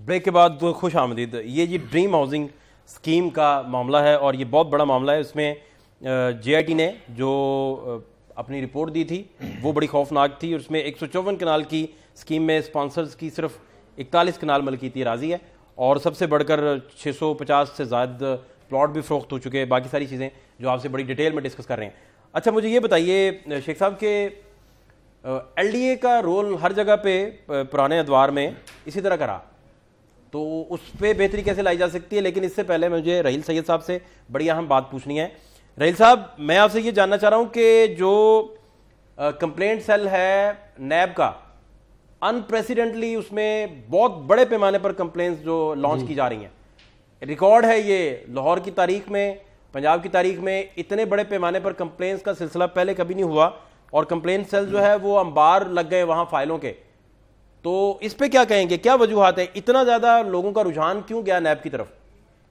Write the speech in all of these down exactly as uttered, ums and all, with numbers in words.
Break के बाद खुश आमदीद। ये जी ड्रीम हाउसिंग स्कीम का मामला है और ये बहुत बड़ा मामला है। इसमें जे आई टी ने जो अपनी रिपोर्ट दी थी वो बड़ी खौफनाक थी। उसमें एक सौ चौवन कनाल की स्कीम में स्पॉन्सर्स की सिर्फ इकतालीस कनाल मलकीती राजी है और सबसे बढ़कर छः सौ पचास से ज़्यादा प्लॉट भी फ़रोख्त हो चुके हैं। बाकी सारी चीज़ें जो आपसे बड़ी डिटेल में डिस्कस कर रहे हैं। अच्छा, मुझे ये बताइए शेख साहब के एल डी ए का रोल हर जगह पे पुराने अदवार में इसी तरह का रहा, तो उस पर बेहतरी कैसे लाई जा सकती है। लेकिन इससे पहले मुझे रहील सैयद साहब से बड़ी अहम बात पूछनी है। रहील साहब, मैं आपसे ये जानना चाह रहा हूं कि जो कंप्लेंट सेल है नैब का, अनप्रेसिडेंटली उसमें बहुत बड़े पैमाने पर कंप्लेंट्स जो लॉन्च की जा रही हैं, रिकॉर्ड है ये लाहौर की तारीख में, पंजाब की तारीख में इतने बड़े पैमाने पर कंप्लेंट्स का सिलसिला पहले कभी नहीं हुआ और कंप्लेंट सेल जो है वो अंबार लग गए वहां फाइलों के। तो इस पे क्या कहेंगे, क्या वजूहात है, इतना ज्यादा लोगों का रुझान क्यों गया नैब की तरफ?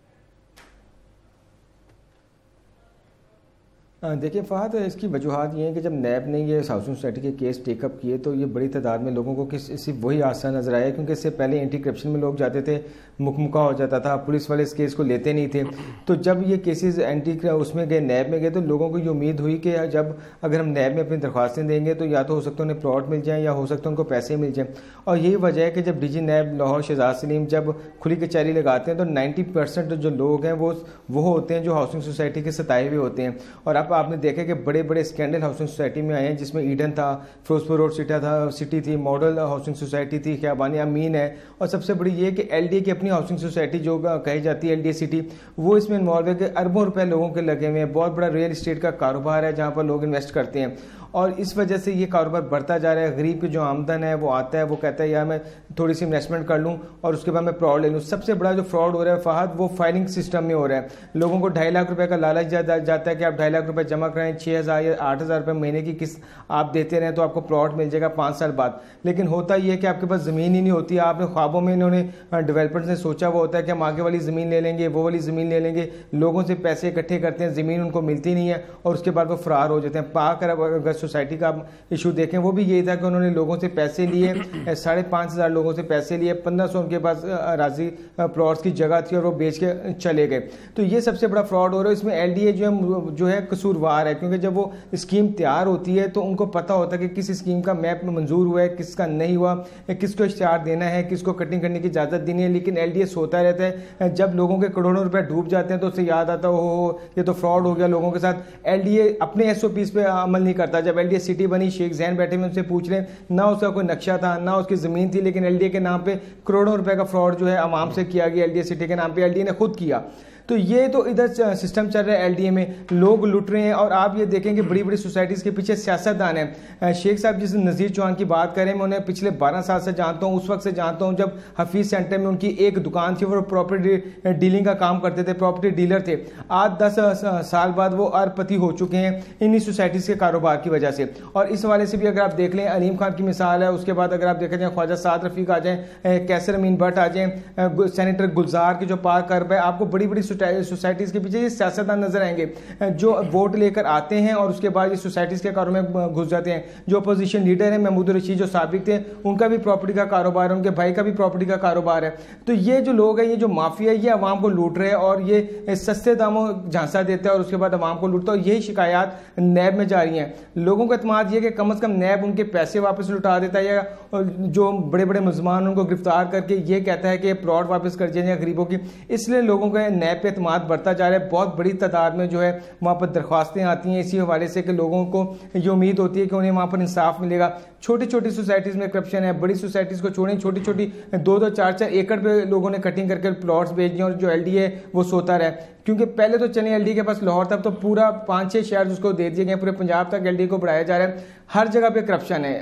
देखिए फहद, इसकी वजूहत ये है कि जब नैब ने ये हाउसिंग सोसाइटी के केस टेकअप किए तो ये बड़ी तादाद में लोगों को किस सिर्फ वही आसान नजर आया, क्योंकि इससे पहले एंटी करप्शन में लोग जाते थे, मुकमुका हो जाता था, पुलिस वाले इस केस को लेते नहीं थे। तो जब ये केसेस एंटी उसमें गए, नैब में गए, तो लोगों को ये उम्मीद हुई कि जब अगर हम नैब में अपनी दरख्वास्तें देंगे तो या तो हो सकता है उन्हें प्लॉट मिल जाए या हो सकता है उनको पैसे मिल जाए। और यही वजह है कि जब D G NAB Lahore Shahzad Saleem जब खुली कचहरी लगाते हैं तो नाइन्टी परसेंट जो लोग हैं वो वो होते हैं जो हाउसिंग सोसाइटी के सताए हुए होते हैं। और अब आपने देखा कि बड़े बड़े स्कैंडल हाउसिंग सोसाइटी में आए हैं, जिसमें ईडन था, फिरोजपुर रोड सिटी था सिटी थी, मॉडल हाउसिंग सोसाइटी थी, ख्याबानी अमीन है, और सबसे बड़ी ये कि एल डी ए की अपनी हाउसिंग सोसाइटी जो कही जाती है एल डी ए सिटी, वो इसमें इन्वॉल्व है कि अरबों रुपए लोगों के लगे हुए हैं। बहुत बड़ा रियल एस्टेट का कारोबार है जहाँ पर लोग इन्वेस्ट करते हैं और इस वजह से ये कारोबार बढ़ता जा रहा है। गरीब की जो आमदन है वो आता है, वो कहता है यार मैं थोड़ी सी इन्वेस्टमेंट कर लूँ और उसके बाद मैं फ्रॉड ले लूँ। सबसे बड़ा जो फ्रॉड हो रहा है फहद, वो फाइलिंग सिस्टम में हो रहा है। लोगों को ढाई लाख रुपए का लालच जाता है कि आप ढाई लाख रुपए जमा कराएं, छः हज़ार या आठ हज़ार रुपये महीने की किस्त आप देते रहें तो आपको प्लॉट मिल जाएगा पाँच साल बाद। लेकिन होता यह है कि आपके पास ज़मीन ही नहीं होती। आपने ख्वाबों में इन्होंने डेवलपर्स ने सोचा हुआ होता है कि हम आगे वाली ज़मीन ले लेंगे, वो वाली ज़मीन ले लेंगे, लोगों से पैसे इकट्ठे करते हैं, ज़मीन उनको मिलती नहीं है और उसके बाद वो फरार हो जाते हैं। पाक अगर सोसाइटी का इशू देखें, वो भी यही था कि उन्होंने लोगों से पैसे लिए, साढ़े पाँच हज़ार लोगों से पैसे लिए, पंद्रह सौ उनके पास राजी प्लॉट्स की जगह थी और वो बेच के चले गए। तो ये सबसे बड़ा फ्रॉड हो रहा है। इसमें एल डी ए जो है जो है कसूरवार है, क्योंकि जब वो स्कीम तैयार होती है तो उनको पता होता है कि किस स्कीम का मैप मंजूर हुआ है, किसका नहीं हुआ, किसको इश्तिहार देना है, किसको कटिंग करने की इजाज़त देनी है। लेकिन एल डी ए सोता रहता है। जब लोगों के करोड़ों रुपए डूब जाते हैं तो उससे याद आता है हो ये तो फ्रॉड हो गया लोगों के साथ। एल डी ए अपने एस ओ पीज़ पे अमल नहीं करता। जब एल डी ए सिटी बनी, शेख जैन बैठे में उनसे पूछ लें, ना उसका कोई नक्शा था ना उसकी ज़मीन थी, लेकिन एल डी ए के नाम पे करोड़ों रुपए का फ्रॉड जो है आवाम से किया गया, एल डी ए सिटी के नाम पे एल डी ए ने खुद किया। तो ये तो इधर सिस्टम चल रहा है, एल डी ए में लोग लुट रहे हैं। और आप ये देखेंगे बड़ी बड़ी सोसाइटीज़ के पीछे सियासतदान है। शेख साहब जिस नज़ीर चौहान की बात करें, मैं उन्हें पिछले बारह साल से जानता हूँ। उस वक्त से जानता हूँ जब हफीज़ सेंटर में उनकी एक दुकान थी, वो प्रॉपर्टी डीलिंग का काम करते थे, प्रॉपर्टी डीलर थे। आज दस साल बाद वो अरबपति हो चुके हैं इन्हीं सोसाइटीज़ के कारोबार की वजह से। और इस हवाले से भी अगर आप देख लें, अलीम खान की मिसाल है, उसके बाद अगर आप देखा जाए ख्वाजा साद रफ़ीक आ जाए, कैसर अमीन भट्ट आ जाए, सेनेटर गुलजार की जो पार्क कर है, आपको बड़ी बड़ी सोसाइटीज़ के पीछे ये सियासतदान नजर आएंगे जो वोट लेकर आते हैं और उसके बाद ये सोसाइटीज़ के कारोबार में घुस जाते हैं। जो अपोजिशन लीडर है महमूद रशीद जो साबिक थे, उनका भी प्रॉपर्टी का कारोबार है, उनके भाई का भी प्रॉपर्टी का कारोबार है। तो ये जो लोग हैं, ये जो माफिया है, ये अवाम को लूट रहे हैं और ये सस्ते दामों झांसा देता है और उसके बाद अवाम को लूटता है। यही शिकायत नैब में जा रही हैं। लोगों का एतमाद ये कि कम अज़ कम नैब उनके पैसे वापस लुटा देता है या जो बड़े बड़े मुलजमान उनको गिरफ्तार करके ये कहता है कि प्लॉट वापस कर जाए गरीबों की। इसलिए लोगों का नैब पे एतमाद बढ़ता जा रहा है। बहुत बड़ी तादाद में जो है वहाँ पर दरख्वास्तें आती हैं इसी हवाले से कि लोगों को ये उम्मीद होती है कि उन्हें वहाँ पर इंसाफ मिलेगा। छोटी छोटी सोसाइटीज़ में करप्शन है, बड़ी सोसाइटीज़ को छोड़ें, छोटी छोटी दो दो चार चार एकड़ पे लोगों ने कटिंग करके प्लॉट्स बेच दिए और जो एल डी ए वो सोता रहा। क्योंकि पहले तो चले एल डी ए के पास लाहौर तक तो पूरा पाँच छः शहर उसको दे दिए गए, पूरे पंजाब तक एल डी ए को बढ़ाया जा रहा है। हर जगह पे करप्शन है।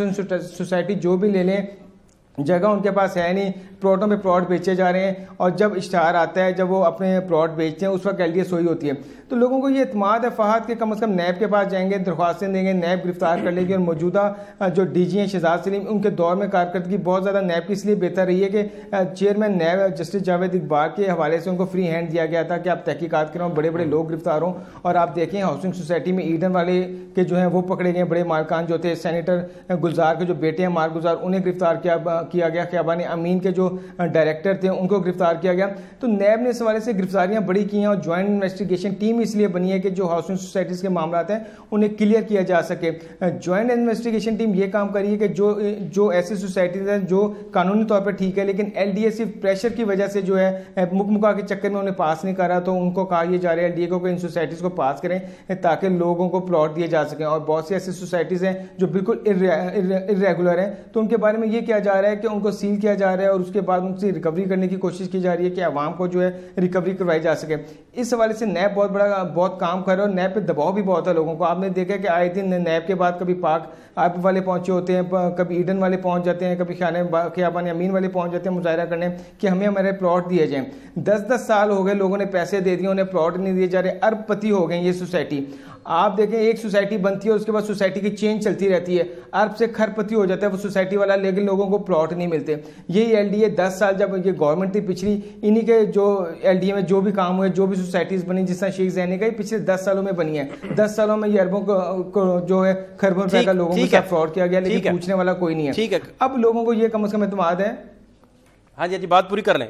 सोसाइटी जो भी ले लें, जगह उनके पास है नहीं, प्लॉटों पे प्लॉट बेचे जा रहे हैं और जब इश्तिहार आता है, जब वो अपने प्लॉट बेचते हैं, उस वक्त एल डी ए सोई होती है। तो लोगों को ये इत्मीनान है फहद के कम अज़ कम नैब के पास जाएंगे, दरख्वास्तें देंगे, नैब गिरफ्तार कर लेगी। और मौजूदा जो डी जी हैं शहजाद सलीम, उनके दौर में कारकर्दगी बहुत ज़्यादा नैब की इसलिए बेहतर रही है कि chairman NAB justice Javed Iqbal के हवाले से उनको फ्री हैंड दिया गया था कि आप तहकीकात करें, बड़े बड़े लोग गिरफ्तार हों। और आप देखें हाउसिंग सोसाइटी में ईडन वाले के जो हैं वो पकड़े गए, बड़े मालकान जो थे, सेनेटर गुलजार के जो बेटे हैं मार गुलजार, उन्हें गिरफ्तार किया किया गया, ख्याबानी अमीन के जो डायरेक्टर थे उनको गिरफ्तार किया गया। तो नैब ने इस हवाले से गिरफ्तारियां बड़ी की हैं और ज्वाइंट इन्वेस्टिगेशन टीम इसलिए बनी है कि जो हाउसिंग सोसाइटीज़ के मामला हैं उन्हें क्लियर किया जा सके। ज्वाइंट इन्वेस्टिगेशन टीम ये काम कर रही है कि जो जो ऐसी सोसाइटीज़ हैं जो कानूनी तौर पर ठीक है लेकिन एल डी ए सिर्फ प्रेशर की वजह से जो है मुकमुका के चक्कर में उन्हें पास नहीं कर रहा, तो उनको कहा यह जा रहा है एल डी ए को इन सोसाइटीज़ को पास करें ताकि लोगों को प्लॉट दिए जा सकें। और बहुत सी ऐसी सोसाइटीज़ हैं जो बिल्कुल इर्रेगुलर हैं, तो उनके बारे में ये किया जा रहा है कि उनको सील किया जा रहा है और उसके बाद उनसे रिकवरी करने की कोशिश की जा रही है कि आवाम को जो है रिकवरी करवाई जा सके। इस हवाले से नैब बहुत बड़ा बहुत काम कर रहा है और नैब पे दबाव भी बहुत है लोगों को। आपने देखा कि आए दिन नैब के बाद कभी पाक आप वाले पहुंचे होते हैं, कभी ईडन वाले पहुंच जाते हैं, कभी खाने ख्याबानी अमीन वाले पहुंच जाते हैं मुजाहरा करने कि हमें हमारे प्लॉट दिए जाएं। दस दस साल हो गए, लोगों ने पैसे दे दिए, उन्हें प्लॉट नहीं दिए जा रहे, अरबपति हो गए ये सोसाइटी। आप देखें एक सोसाइटी बनती है उसके बाद सोसाइटी की चेंज चलती रहती है, अरब से खरपति हो जाता है वो सोसाइटी वाला, लेकिन लोगों को प्लॉट नहीं मिलते। यही एल डी ए दस साल जब ये गवर्नमेंट थी पिछली, इन्हीं के जो एल डी ए में जो भी काम हुए, जो भी सोसाइटीज बनी, जिस तरह शेख ज़ैनी का पिछले दस सालों में बनी है, दस सालों में ये अरबों को जो है खरबों रुपए का लोगों के साथ फ्रॉड किया गया, लेकिन पूछने वाला कोई नहीं है। ठीक है, अब लोगों को ये कम अज कम एतमाद है। हाँ जी, बात पूरी कर लें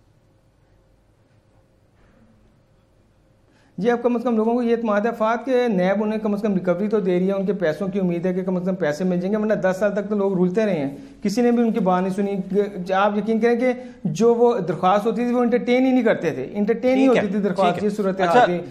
जी। अब कम अज कम लोगों को ये एतमाद है फात के नैब उन्हें कम अज कम रिकवरी तो दे रही है, उनके पैसों की उम्मीद है कि कम अज कम पैसे मिल जाएंगे, वरना दस साल तक तो लोग रुलते रहे हैं, किसी ने भी उनकी बात नहीं सुनी। आप यकीन करें कि जो वो दरख्वास्त होती थी वो इंटरटेन ही नहीं करते थे, इंटरटेन ही होती थी दरख्वास्त, ये सूरत हाल थी।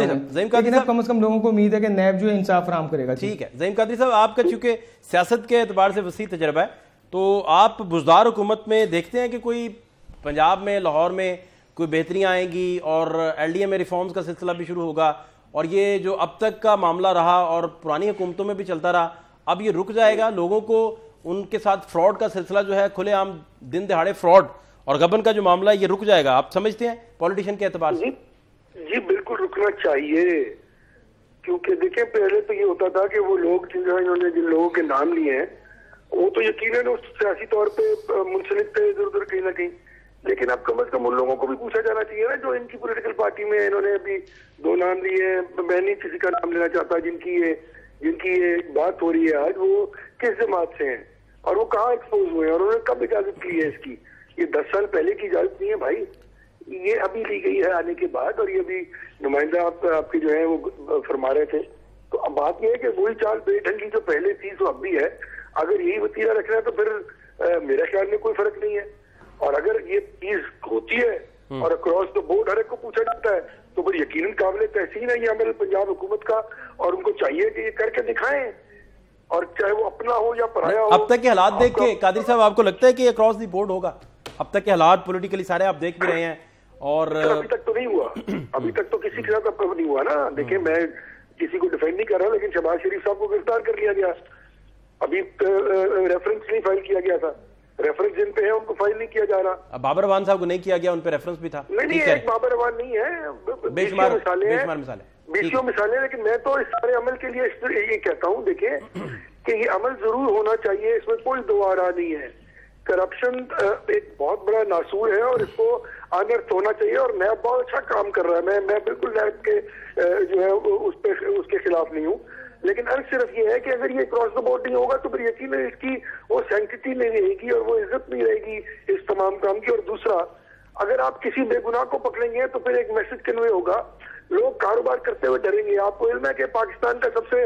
लेकिन अब कम अज कम लोगों को उम्मीद है कि नैब जो है इंसाफ फराहम करेगा। ठीक है ज़हीम कादरी साहब, आपका चूंकि सियासत के एतबार से वसी तजर्बा है, तो आप बुज़दार हुकूमत में देखते हैं कि कोई पंजाब में, लाहौर में कोई बेहतरियाँ आएंगी और एल डी ए में रिफॉर्म्स का सिलसिला भी शुरू होगा, और ये जो अब तक का मामला रहा और पुरानी हुकूमतों में भी चलता रहा, अब ये रुक जाएगा? लोगों को उनके साथ फ्रॉड का सिलसिला जो है, खुलेआम दिन दिहाड़े फ्रॉड और गबन का जो मामला है, ये रुक जाएगा, आप समझते हैं पॉलिटिशियन के एतबार से? जी बिल्कुल रुकना चाहिए, क्योंकि देखें पहले तो ये होता था कि वो लोग जिन्होंने जिन लोगों के नाम लिए हैं वो तो यकीनन उस सियासी तौर पर मुंसलिक थे इधर उधर कहीं ना कहीं, लेकिन अब कम अज कम उन लोगों को भी पूछा जाना चाहिए ना जो इनकी पॉलिटिकल पार्टी में इन्होंने अभी दो नाम लिए हैं। मैं नहीं किसी का नाम लेना चाहता, जिनकी ये जिनकी ये बात हो रही है आज, वो किस जमात से हैं और वो कहाँ एक्सपोज हुए हैं और उन्होंने कब इजाजत ली है इसकी? ये दस साल पहले की इजाजत नहीं है भाई, ये अभी ली गई है आने के बाद, और ये अभी नुमाइंदा आप, आपके जो है वो फरमा रहे थे। तो अब बात यह है कि वही चाल बेढंगी जो पहले थी वो अब भी है। अगर यही वतीरा रखना है तो फिर आ, मेरे ख्याल में कोई फर्क नहीं है। और अगर ये चीज होती है और अक्रॉस द बोर्ड हर एक को पूछा जाता है तो फिर यकीनन काबिल तहसीन है ये अमल पंजाब हुकूमत का, और उनको चाहिए कि ये करके दिखाएं, और चाहे वो अपना हो या पराया हो। अब तक के हालात देख के कादरी साहब, आपको लगता है कि अक्रॉस द बोर्ड होगा? अब तक के हालात पॉलिटिकली सारे आप देख भी रहे हैं, और अभी तक तो नहीं हुआ, अभी तक तो किसी के साथ नहीं हुआ ना। देखिए मैं किसी को डिफेंड नहीं कर रहा, लेकिन शहबाज शरीफ साहब को गिरफ्तार कर लिया गया, अभी रेफरेंस नहीं फाइल किया गया था, रेफरेंस जिन पे है उनको फाइल नहीं किया जा रहा। अब बाबर अवान साहब को नहीं किया गया, उन पे रेफरेंस भी था। नहीं नहीं, एक बाबर अवान नहीं है, बेशुमार मिसालें हैं, बेशुमार मिसालें। लेकिन मैं तो इस सारे अमल के लिए ये कहता हूँ, देखिए कि ये अमल जरूर होना चाहिए, इसमें कोई दोबारा नहीं है। करप्शन एक बहुत बड़ा नासूर है और इसको अनर्थ होना चाहिए, और नैब बहुत अच्छा काम कर रहा है। मैं मैं बिल्कुल नैब के जो है उस पे उसके खिलाफ नहीं हूँ, लेकिन अर्थ सिर्फ ये है कि अगर ये क्रॉस द बोर्ड नहीं होगा तो फिर यकीनन इसकी वो सैंक्टिटी नहीं रहेगी और वो इज्जत नहीं रहेगी इस तमाम काम की। और दूसरा, अगर आप किसी बेगुनाह को पकड़ेंगे तो फिर एक मैसेज कन्वे होगा, लोग कारोबार करते हुए डरेंगे। आपको इल्म है कि पाकिस्तान का सबसे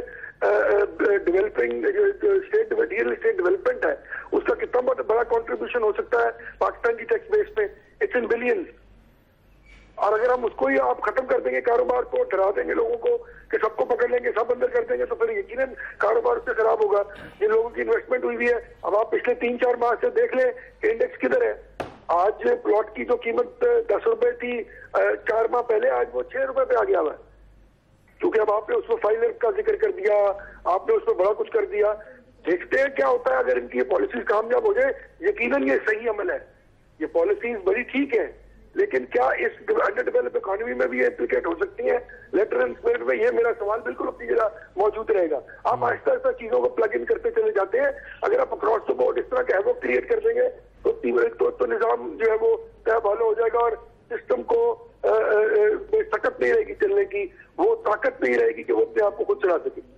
developing state real estate development है, उसका कितना बड़ा कॉन्ट्रीब्यूशन हो सकता है पाकिस्तान की टैक्स बेस पे, इट्स इन बिलियंस। और अगर हम उसको ही आप खत्म कर देंगे, कारोबार को डरा देंगे लोगों को कि सबको पकड़ लेंगे, सब अंदर कर देंगे, तो फिर यकीनन कारोबार उससे खराब होगा। जिन लोगों की इन्वेस्टमेंट हुई है, अब आप पिछले तीन चार माह से देख लें कि इंडेक्स किधर है। आज प्लॉट की जो कीमत दस रुपए थी चार माह पहले, आज वो छह रुपए पे आ गया हुआ, क्योंकि अब आपने उसमें फाइनल का जिक्र कर दिया, आपने उसमें बड़ा कुछ कर दिया। देखते हैं क्या होता है। अगर इनकी ये पॉलिसीज कामयाब हो जाए, यकीनन ये सही अमल है, ये पॉलिसीज बड़ी ठीक है, लेकिन क्या इस अंडर डेवलप इकोनॉमी में भी ये इम्प्लीकेट हो सकती है? लेटर एंड स्पिरिट में ये मेरा सवाल बिल्कुल अपनी जगह मौजूद रहेगा। आप आहिस्ता आहिस्ता चीजों को प्लग इन करते चले जाते हैं। अगर आप अक्रॉस द बोर्ड इस तरह का हैवॉक क्रिएट कर देंगे तो तो, तो निजाम जो है वो तय भालो हो जाएगा, और सिस्टम को ताकत नहीं रहेगी चलने की, वो ताकत नहीं रहेगी कि वो अपने आप को खुद चला सके।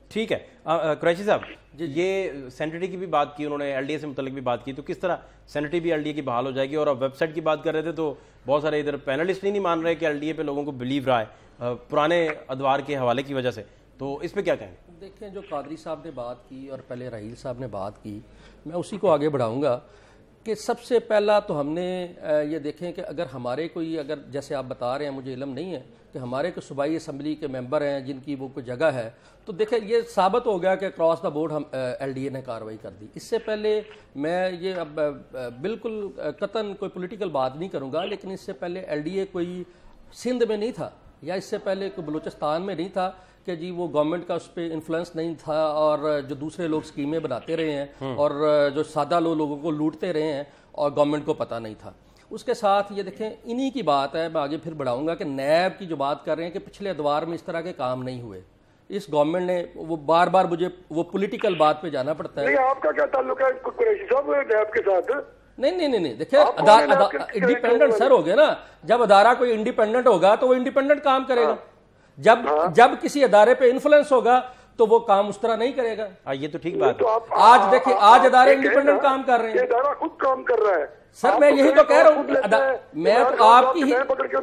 ठीक है। कुरैशी साहब, ये सैनिटरी की भी बात की उन्होंने, एलडीए से मुतल्लिक भी बात की, तो किस तरह सैनिटरी भी एलडीए की बहाल हो जाएगी? और अब वेबसाइट की बात कर रहे थे तो बहुत सारे इधर पैनलिस्ट नहीं, नहीं मान रहे कि एलडीए पे लोगों को बिलीव रहा है पुराने अदवार के हवाले की वजह से, तो इस पर क्या कहें? देखें, जो कादरी साहब ने बात की और पहले राहील साहब ने बात की, मैं उसी को आगे बढ़ाऊंगा कि सबसे पहला तो हमने ये देखें कि अगर हमारे कोई, अगर जैसे आप बता रहे हैं, मुझे इल्म नहीं है कि हमारे को सूबाई असम्बली के मेंबर हैं जिनकी वो कोई जगह है, तो देखें ये साबित हो गया कि क्रॉस द बोर्ड हम एलडीए ने कार्रवाई कर दी। इससे पहले मैं ये अब बिल्कुल कतन कोई पॉलिटिकल बात नहीं करूँगा, लेकिन इससे पहले एलडीए कोई सिंध में नहीं था या इससे पहले कोई बलूचिस्तान में नहीं था कि जी वो गवर्नमेंट का उस पर इन्फ्लुएंस नहीं था, और जो दूसरे लोग स्कीमें बनाते रहे हैं और जो सादा लोग लोगों को लूटते रहे हैं और गवर्नमेंट को पता नहीं था। उसके साथ ये देखें, इन्हीं की बात है, मैं आगे फिर बढ़ाऊंगा कि नैब की जो बात कर रहे हैं कि पिछले अदवार में इस तरह के काम नहीं हुए, इस गवर्नमेंट ने वो बार बार मुझे वो पॉलिटिकल बात पे जाना पड़ता है। आपका क्या ताल्लुक है कुरैशी साहब नैब के साथ? नहीं नहीं नहीं नहीं देखिए, इंडिपेंडेंट सर हो गया ना, जब अदारा कोई इंडिपेंडेंट होगा तो वो इंडिपेंडेंट काम करेगा। जब हाँ। जब किसी अदारे पे इन्फ्लुएंस होगा तो वो काम उस तरह नहीं करेगा। आ, ये तो ठीक बात तो है। आप, आज देखिए, आज अदारे इंडिपेंडेंट काम कर रहे हैं, अदारा खुद काम कर रहा है सर। मैं यही तो कह रहा हूँ, मैं तो आपकी ही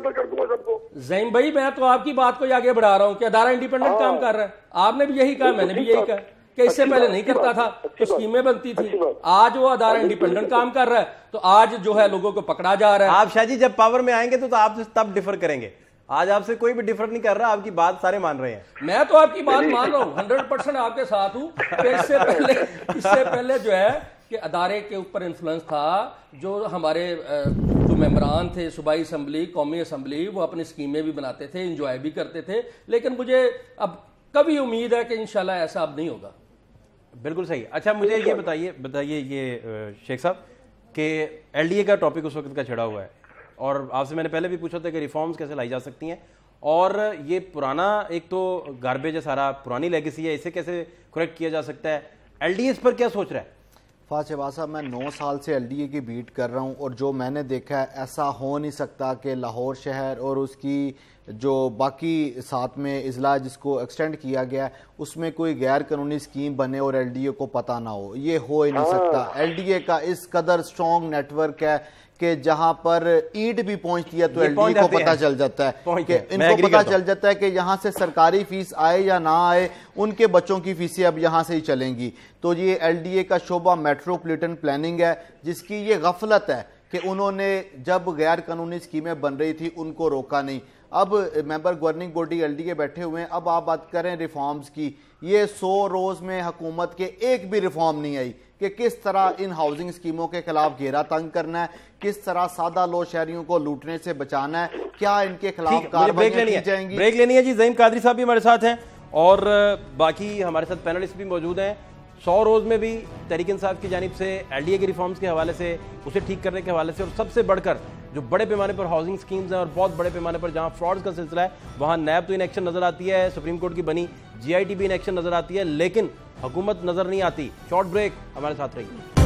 जैन भाई, मैं तो आपकी बात को आगे बढ़ा रहा हूँ कि अदारा इंडिपेंडेंट काम कर रहा है। आपने भी यही कहा, मैंने भी यही कहा कि इससे पहले नहीं करता था तो स्कीमें बनती थी। आज वो अदारा इंडिपेंडेंट काम कर रहा है तो आज जो है लोगों को पकड़ा जा रहा है। आप शाह जी जब पावर में आएंगे तो आप तब डिफर करेंगे, आज आपसे कोई भी डिफर नहीं कर रहा, आपकी बात सारे मान रहे हैं। मैं तो आपकी बात मान रहा हूँ, हंड्रेड परसेंट आपके साथ हूँ। इससे पहले इससे पहले जो है कि अदारे के ऊपर इन्फ्लुएंस था, जो हमारे जो मेंबरान थे सूबाई असम्बली, कौमी असम्बली, वो अपनी स्कीमें भी बनाते थे, इंजॉय भी करते थे, लेकिन मुझे अब कभी उम्मीद है कि इंशाल्लाह ऐसा अब नहीं होगा। बिल्कुल सही। अच्छा, मुझे ये बताइए बताइए ये शेख साहब कि एलडीए का टॉपिक उस वक्त का छिड़ा हुआ है और आपसे मैंने पहले भी पूछा था कि रिफॉर्म्स कैसे लाई जा सकती हैं, और ये पुराना एक तो गार्बेज है, सारा पुरानी लेगेसी है, इसे कैसे करेक्ट किया जा सकता है? एलडीए इस पर क्या सोच रहा है? फाज शहबाज साहब, मैं नौ साल से एलडीए की बीट कर रहा हूं और जो मैंने देखा है, ऐसा हो नहीं सकता कि लाहौर शहर और उसकी जो बाकी साथ में इजला जिसको एक्सटेंड किया गया है उसमें कोई गैर कानूनी स्कीम बने और एलडीए को पता ना हो। ये हो ही नहीं सकता। एलडीए का इस कदर स्ट्रॉन्ग नेटवर्क है कि जहां पर ईंट भी पहुंचती है तो एलडीए को पता चल जाता है कि इनको पता चल जाता है कि यहां से सरकारी फीस आए या ना आए, उनके बच्चों की फीसें अब यहां से ही चलेंगी। तो ये एलडीए का शोबा मेट्रोपॉलिटन प्लानिंग है, जिसकी ये गफलत है कि उन्होंने जब गैर कानूनी स्कीमें बन रही थी उनको रोका नहीं। अब मेंबर गवर्निंग बॉडी एलडीए बैठे हुए हैं, अब आप बात करें रिफॉर्म्स की, ये सौ रोज में हुकूमत के एक भी रिफॉर्म नहीं आई कि किस तरह इन हाउसिंग स्कीमों के खिलाफ घेरा तंग करना है, किस तरह सादा लो शहरियों को लूटने से बचाना है, क्या इनके खिलाफ कार्रवाई की जाएंगी। ब्रेक लेनी है जी। ज़हीम कादरी साहब भी हमारे साथ हैं और बाकी हमारे साथ पैनलिस्ट भी मौजूद हैं। सौ रोज में भी तहरीक इंसाफ की जानिब से एलडीए के रिफॉर्म्स के हवाले से, उसे ठीक करने के हवाले से, और सबसे बढ़कर जो बड़े पैमाने पर हाउसिंग स्कीम्स हैं और बहुत बड़े पैमाने पर जहां फ्रॉड्स का सिलसिला है, वहां नैब तो इन एक्शन नजर आती है, सुप्रीम कोर्ट की बनी जीआईटी भी इन एक्शन नजर आती है, लेकिन हुकूमत नजर नहीं आती। शॉर्ट ब्रेक, हमारे साथ रहिए।